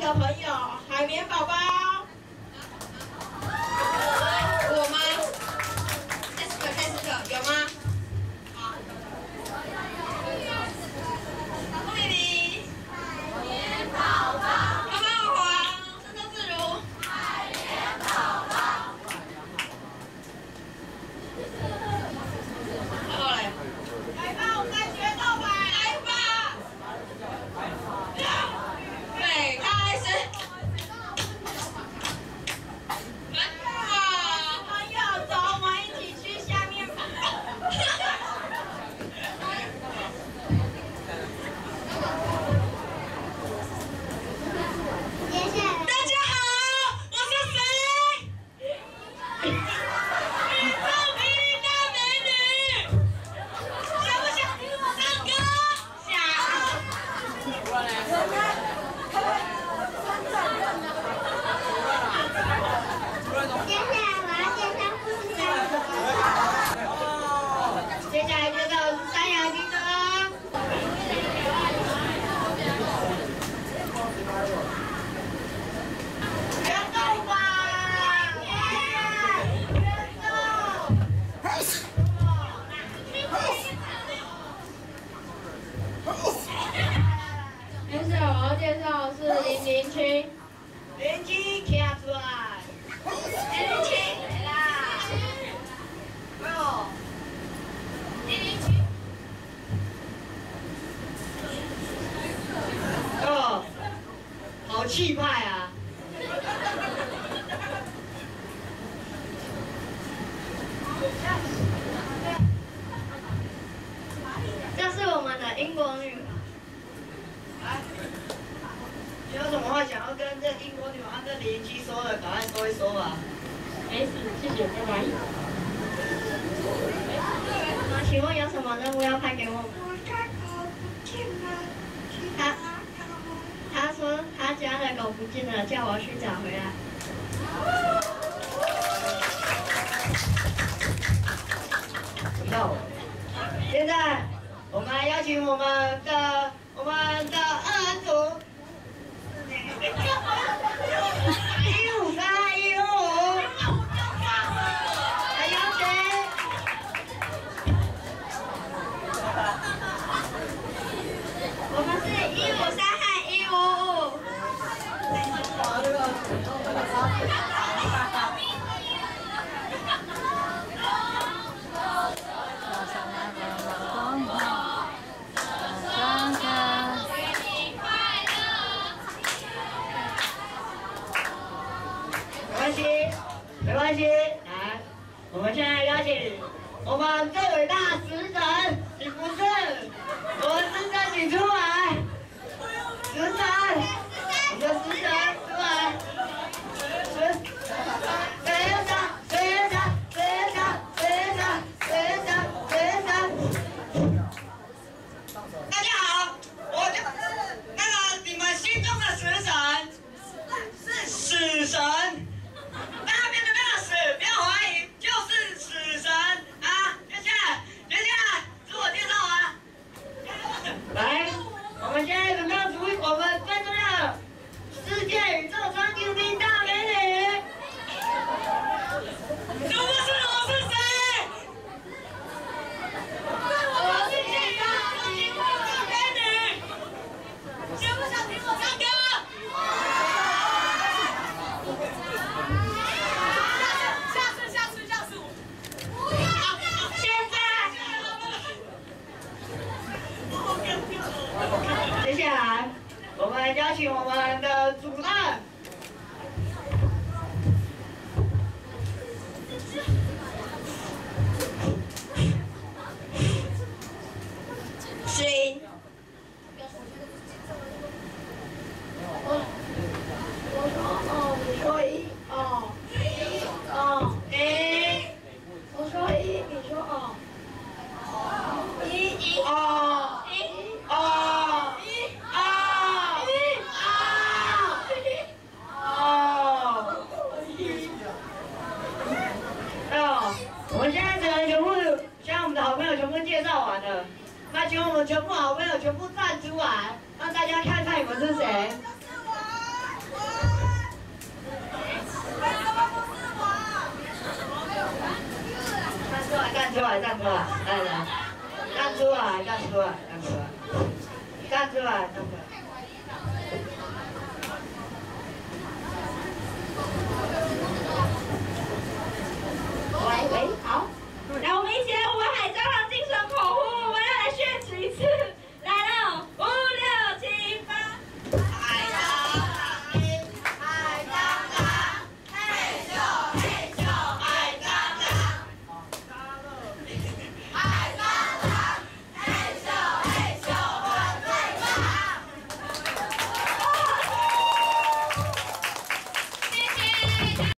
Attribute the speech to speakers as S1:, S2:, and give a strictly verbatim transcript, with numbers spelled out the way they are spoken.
S1: 的朋友，海绵宝宝。我吗 ？Jessica Jessica 有吗？好。小兔妹妹。海绵宝宝。妈妈黄，生动自如。海绵宝宝。然后嘞？来吧，我们来决斗吧！来吧！对，开始。哇，朋友，走，我们一起去下面吧。大家好，我是谁？宇宙第一大美女。想不想听我唱歌？想。过来。接下来我要介绍故事了。接下来介绍是山羊军的哦。决斗吧！决斗！接下来我要介绍的是零零七，零七跳出来，零零七来啦！哦，零零七，哦，好气派啊！这是我们的英国女王。来，你有什么话想要跟这英国女王、这零零七说的，赶快说一说吧。没事，谢谢，拜拜。那请问有什么任务要派给我们？他他说他家的狗不见了，叫我去找回来。有。现在我们来邀请我们的我们的二人组。一五三一五五，来邀请。我们是一五三和一五五。没关系，来，我们现在邀请我们最伟大的食神，请不是，我们食神请出来，食神，我们的食神出来，食，食神，食神，食神，食神，食神，食神。大家好，我就是那个你们心中的食神，是死神。那边的那个死，不要怀疑，就是死神啊！接下来，接下来，自我介绍完。来，我们现在准备要处理我们最重要的世界宇宙超级无敌大美女。你们是我是谁？我是世界超级无敌大美女。想不想听我唱歌？接下来，我们邀请我们的主任。行。我我说哦，你说一哦，一哦，一。我说一，你说哦。一一哦，一哦，一哦，一哦，哦，哦，我们现在只能全部将我们的好朋友全部介绍完了。那请我们全部好朋友全部站出来，让大家看看你们是谁。 出来，站出来，站出来，站出来，站出来。